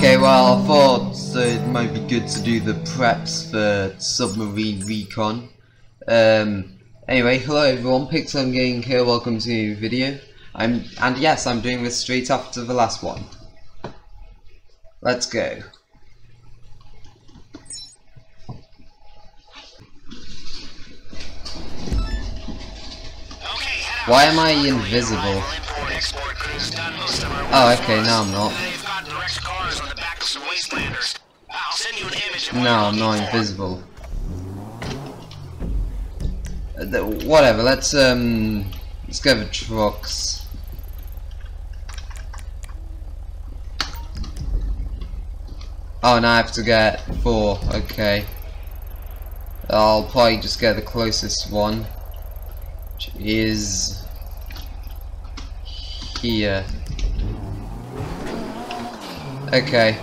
Okay, well, I thought it might be good to do the preps for submarine recon. Anyway, hello everyone, Pixel Gaming here, welcome to a new video. And yes, I'm doing this straight after the last one. Let's go. Why am I invisible? Oh, okay, now I'm not. No, I'm not invisible. Whatever, let's go the trucks. Oh, now I have to get 4, okay. I'll probably just get the closest one, which is here. Okay.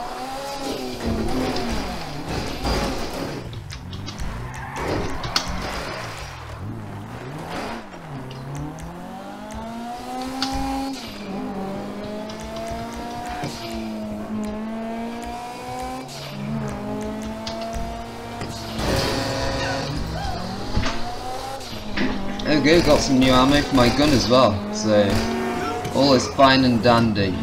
Okay, got some new ammo for my gun as well, so all is fine and dandy.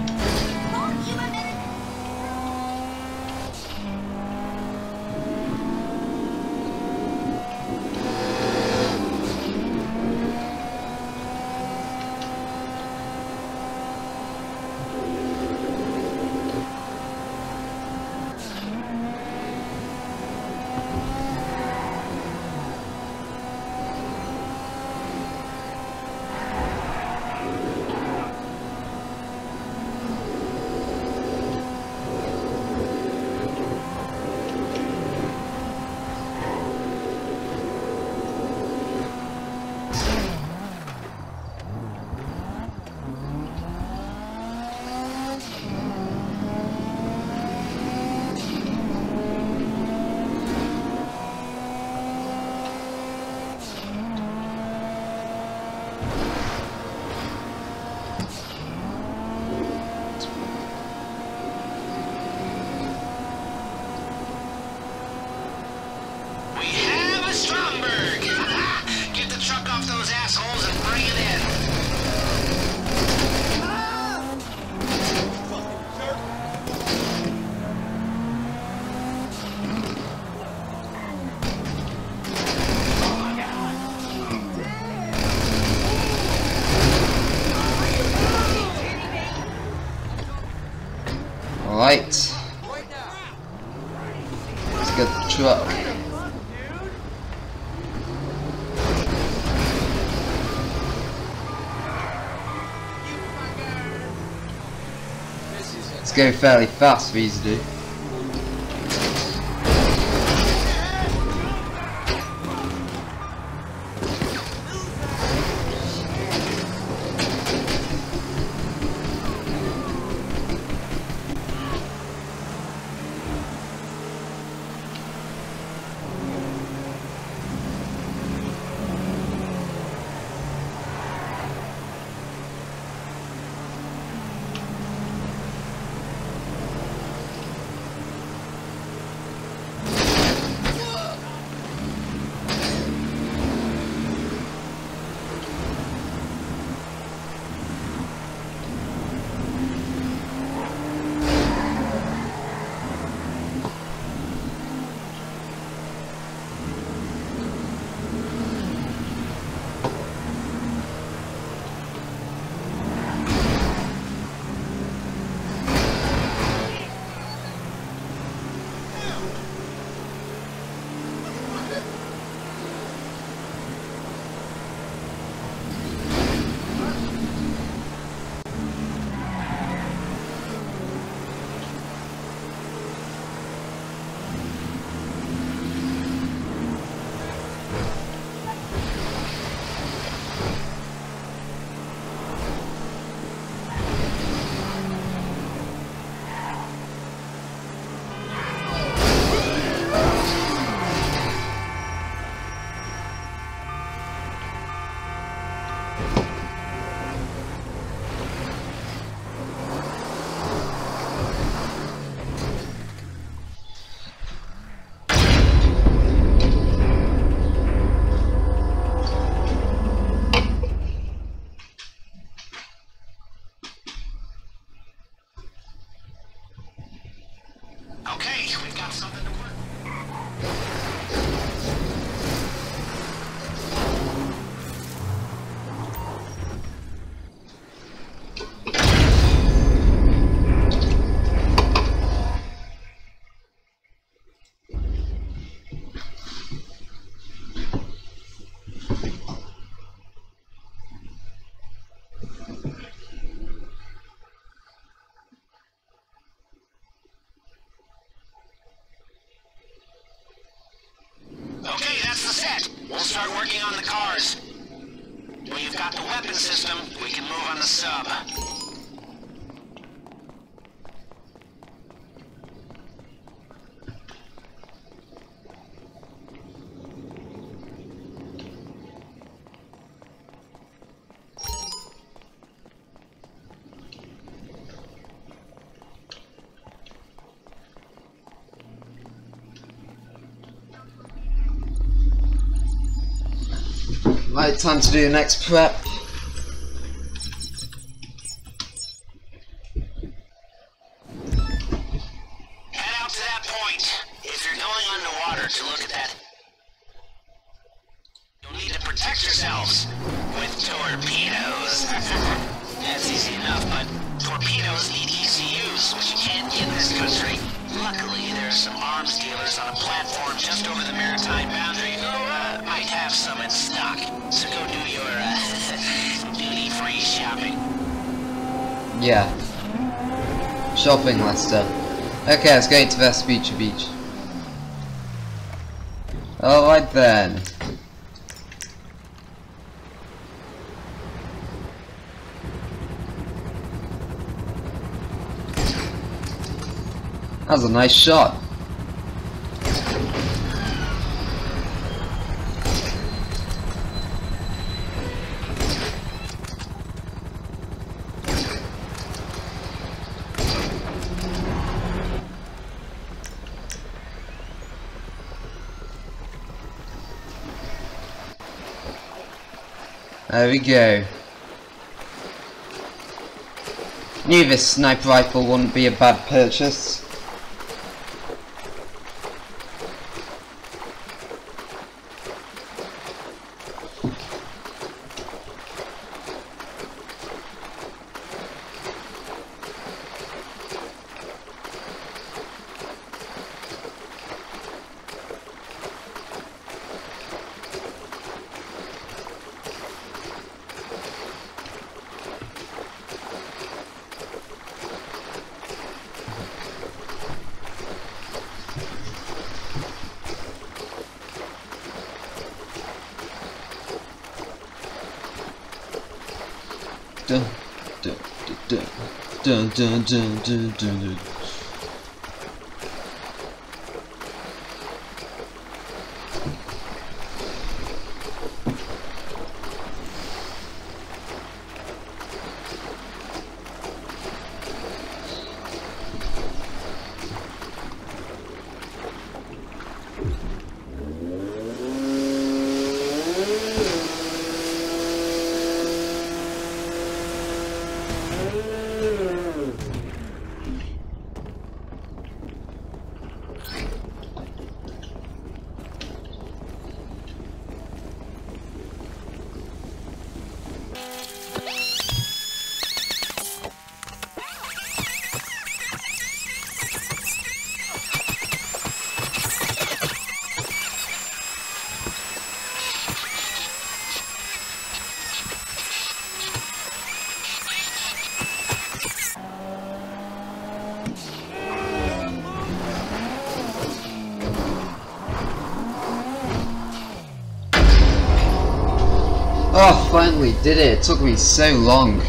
Alright, let's get the truck. It's going fairly fast for these to do. Okay, that's the set. We'll start working on the cars. When you've got the weapon system, we can move on the sub. Right, time to do the next prep. Head out to that point. If you're going underwater to look at that, you'll need to protect yourselves with torpedoes. That's easy enough, but torpedoes need ECUs, which you can't get in this country. Luckily, there are some arms dealers on a platform just over the maritime boundary who might have some in stock. So go do your duty-free shopping. Yeah. Shopping, Lester. Okay, let's go to Vespucci Beach. Alright then. That was a nice shot. There we go. Knew this sniper rifle wouldn't be a bad purchase. Dun dun dun dun dun dun dun dun dun. Oh, finally did it. It took me so long.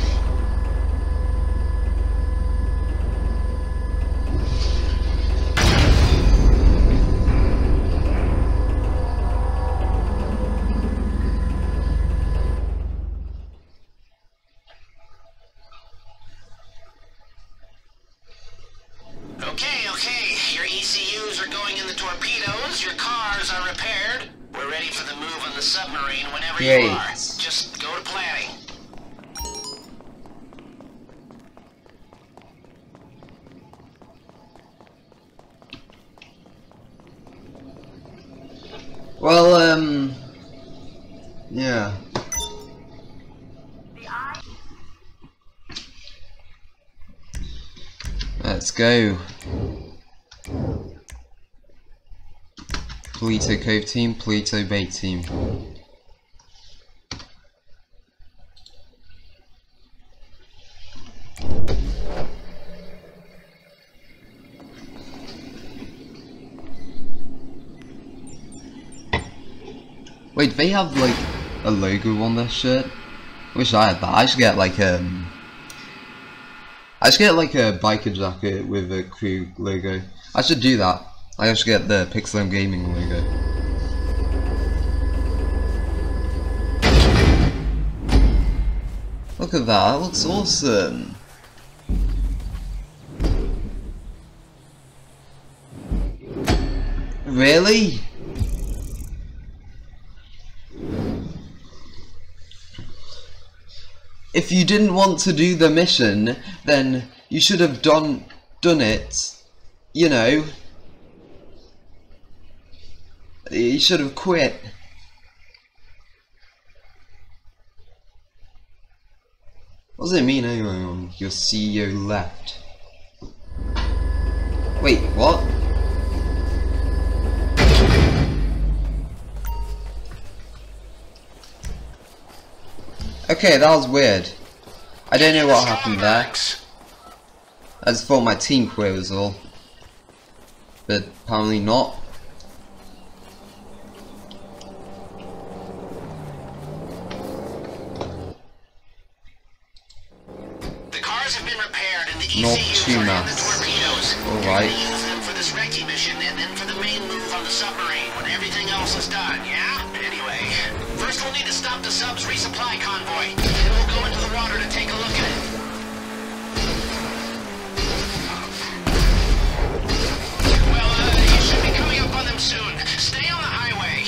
Okay, your ECUs are going in the torpedoes, your cars are repaired. We're ready for the move on the submarine whenever Great. you are. Just go to planning. Well, yeah. Let's go. Pluto Cove team, Pluto Bay team. Wait, they have like a logo on their shirt? Wish I had that. I should get like a biker jacket with a crew logo. I should do that. I should get the Pixel Gaming logo. Look at that, that looks awesome. Really? If you didn't want to do the mission, then you should have done it, you know. You should have quit. What does it mean anyway? Your CEO left. Wait, what? Okay, that was weird. I don't know what happened there. I just thought my team quit was all. But apparently not. The cars have been repaired and the Not ECUs too are in the much. torpedoes. Alright. We're gonna use them for this recce mission and then for the main move on the submarine when everything else is done, yeah? Anyway, first we'll need to stop the sub's resupply convoy. Then we'll go into the water to take a look at it. Well, you should be coming up on them soon. Stay on the highway.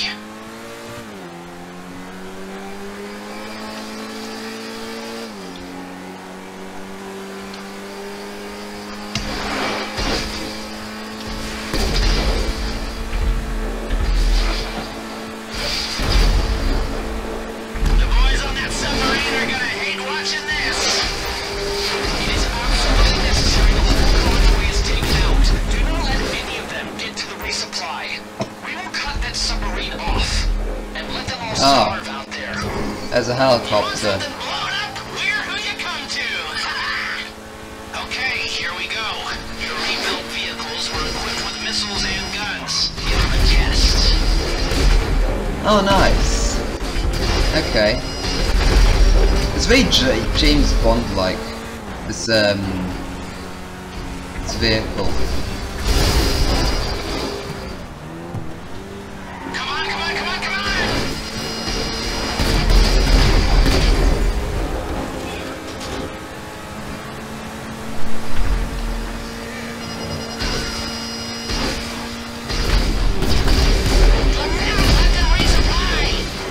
The boys on that submarine are gonna hate watching this. It is absolutely necessary that the whole convoy is taken out. Do not let any of them get to the resupply. We will cut that submarine off and let them all starve out there. There's a You want helicopter. something blown up? We're who you come to. Okay, here we go. Your rebuilt vehicles were equipped with missiles and guns. You're a test. Oh, nice. Okay. It's very James Bond-like. This vehicle. Come on, come on, come on, come on! Let them resupply!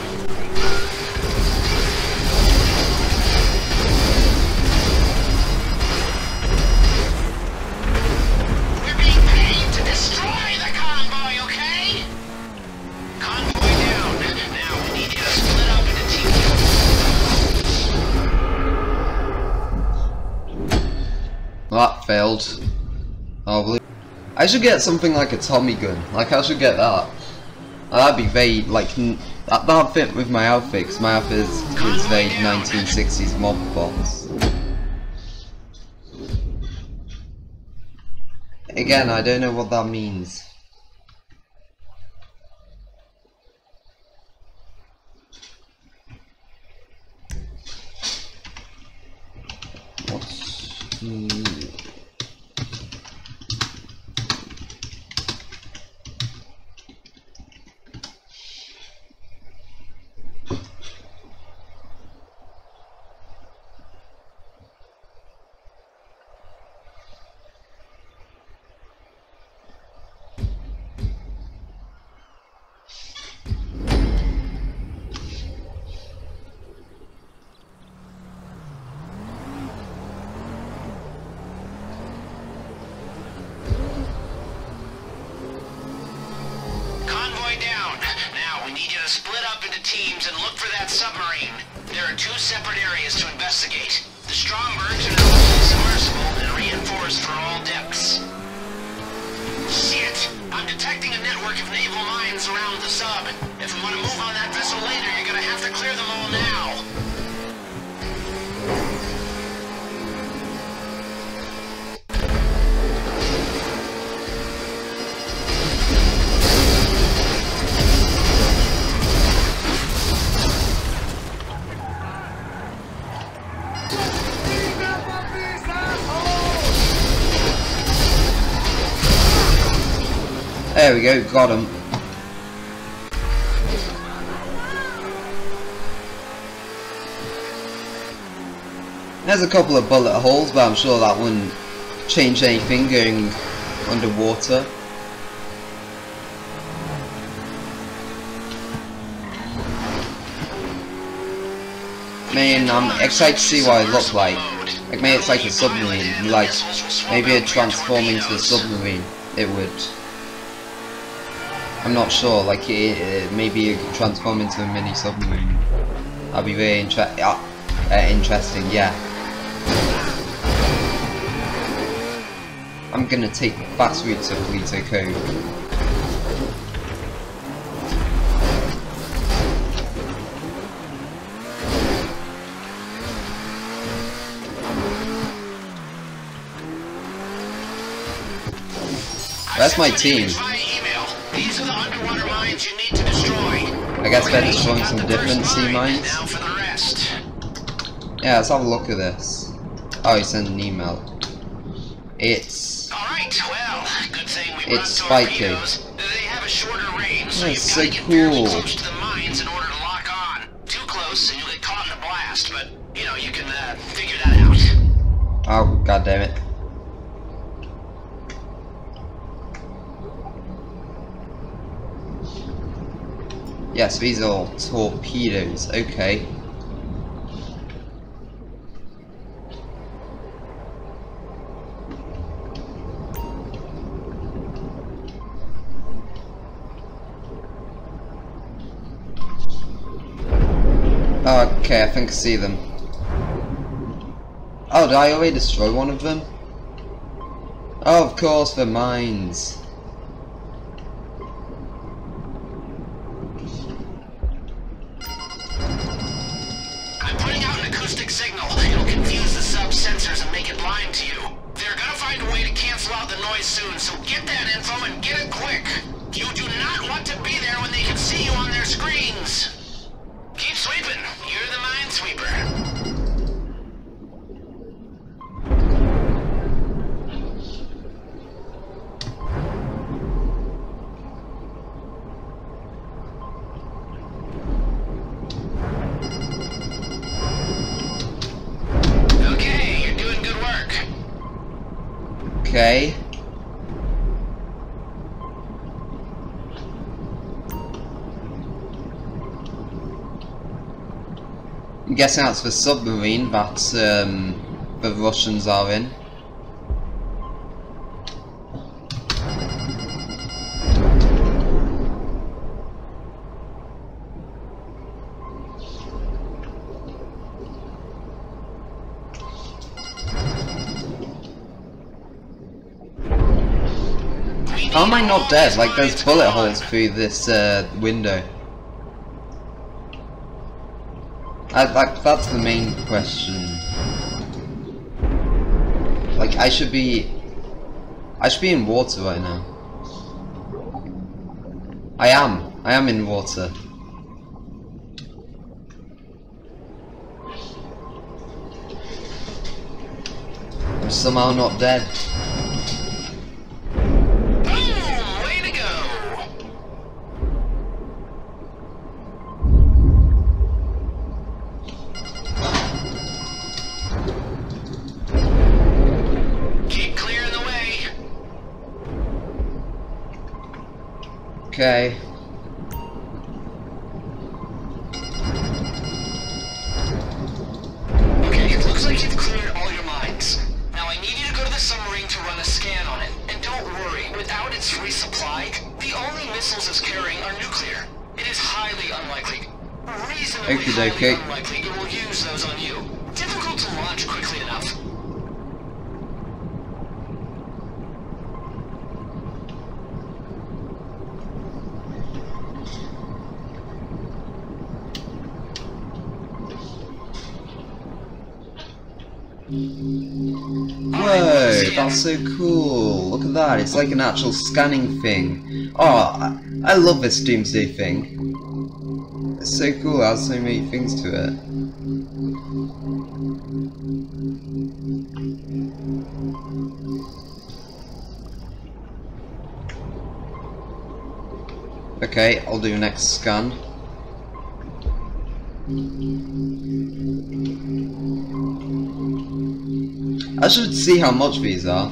We're being paid to destroy the convoy, okay? Convoy down. Now we need you to split up into teams. Well, that failed. Oh, I should get something like a Tommy gun. Like, I should get that. That'd be very, like, that'd fit with my outfit, because my outfit is very 1960s mob box. Again, I don't know what that means. is to investigate. The Strombergs are now fully submersible and reinforced for all depths. Shit! I'm detecting a network of naval mines around the sub. If we want to move on that vessel later, you're gonna have to clear them all now. There we go, got him. There's a couple of bullet holes, but I'm sure that wouldn't change anything going underwater. Man, I'm excited to see what it looks like. Like, maybe it's like a submarine. Like, maybe it'd transform into a submarine. It would. I'm not sure, like maybe it could transform into a mini submarine. That'd be very interesting, yeah. I'm gonna take the fast route to Pluto Cove. Where's my team? These are the underwater mines you need to destroy. I guess they're destroying some different sea mines. Now for the rest. Yeah, let's have a look at this. Oh, he sent an email. It's... Alright, well, good thing we brought spiky. torpedoes. They have a shorter range, so That's you've so got to get fairly cool. close to the mines in order to lock on. Too close and you'll get caught in a blast, but, you know, you can figure that out. Oh, god damn it. Yes, these are all torpedoes, okay. Okay, I think I see them. Oh, did I already destroy one of them? Oh, of course, the mines. Signal. It'll confuse the sub sensors and make it blind to you. They're gonna find a way to cancel out the noise soon, so get that info and get it quick. You do not want to be there when they can see you on their screens. Keep sweeping. You're the minesweeper. Okay. I'm guessing that's the submarine that the Russians are in. How am I not dead? Like, there's bullet holes through this window. That's the main question. Like, I should be in water right now. I am in water. I'm somehow not dead. Okay. Okay, it looks like you've cleared all your mines. Now I need you to go to the submarine to run a scan on it. And don't worry, without its resupply, the only missiles it's carrying are nuclear. It is highly unlikely, Reasonably highly unlikely it will use those on you. Difficult to launch quickly enough. Whoa, that's so cool. Look at that, it's like an actual scanning thing. Oh, I love this Doomsday thing. It's so cool, it has so many things to it. Okay, I'll do next scan. I should see how much these are.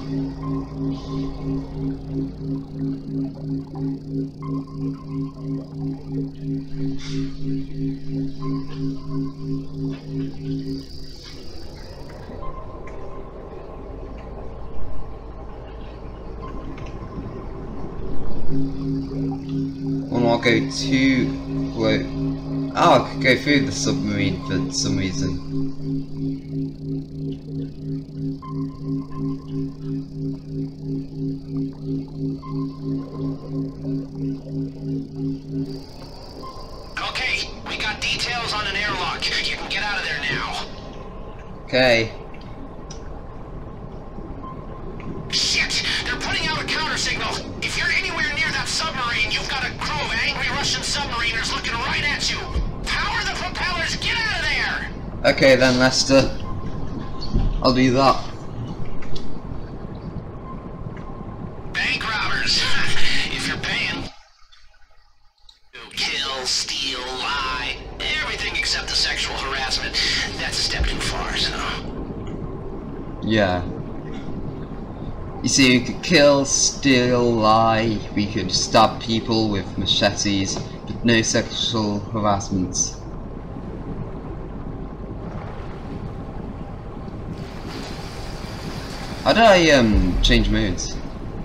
And I'll go to... wait. Oh, I could go through the submarine for some reason. Okay, we got details on an airlock. You can get out of there now. Okay. Shit! They're putting out a counter signal. If you're anywhere near that submarine, you've got a crew of angry Russian submariners looking right at you. Power the propellers! Get out of there! Okay then, Lester. I'll do that. Bank robbers. If you're paying. Kill, steal, lie. Everything except the sexual harassment. That's a step too far, so... Yeah. You see, we could kill, steal, lie, we could stab people with machetes, but no sexual harassments. How did I change modes?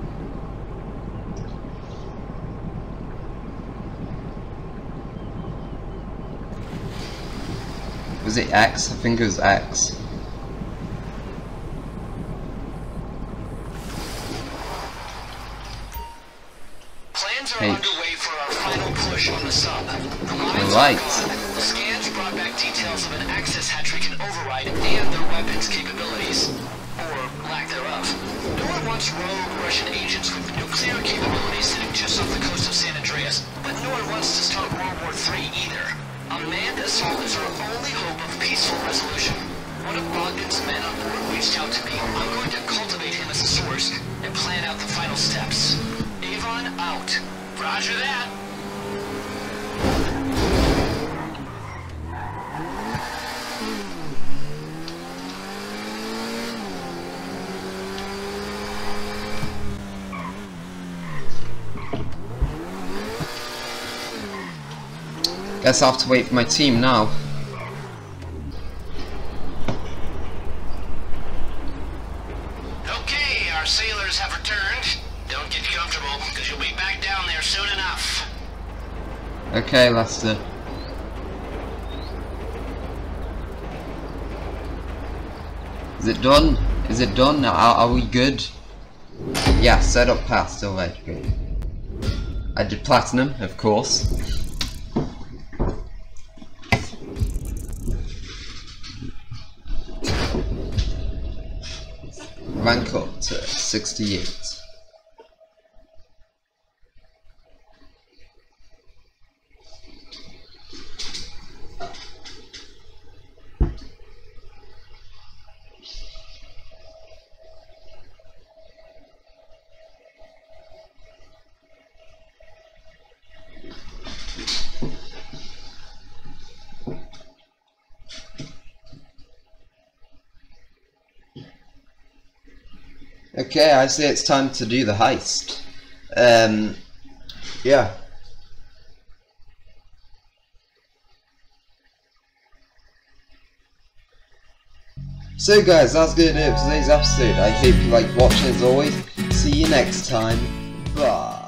Was it X? I think it was X. Plans are underway for our final push on the sub. Right. The scans brought back details of an access hatch we can override and their weapons capabilities. Or lack thereof. No one wants rogue Russian agents with nuclear capabilities sitting just off the coast of San Andreas, but no one wants to start World War III either. A manned assault is our only hope of peaceful resolution. One of Bogdan's men on board reached out to me. I'm going to cultivate him as a source and plan out the final steps. Avon out. Roger that. Guess I'll have to wait for my team now. Okay, our sailors have returned. Don't get comfortable, because you'll be back down there soon enough. Okay, Lester. Is it done? Is it done? Are we good? Yeah, set up passed. Alright, good. I did platinum, of course. Rank up to 68. Okay, I say it's time to do the heist. Yeah. So guys, that's gonna do it for today's episode. I hope you like watching as always. See you next time. Bye.